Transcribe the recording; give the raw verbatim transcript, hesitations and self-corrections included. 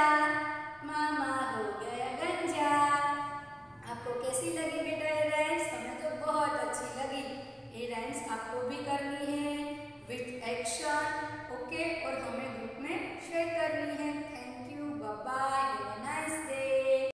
मामा हो गया गंजा। आपको कैसी लगी बेटा ये राइम्स? हमें तो बहुत अच्छी लगी। ये राइम्स आपको भी करनी है विथ एक्शन, ओके, और हमें ग्रुप में शेयर करनी है।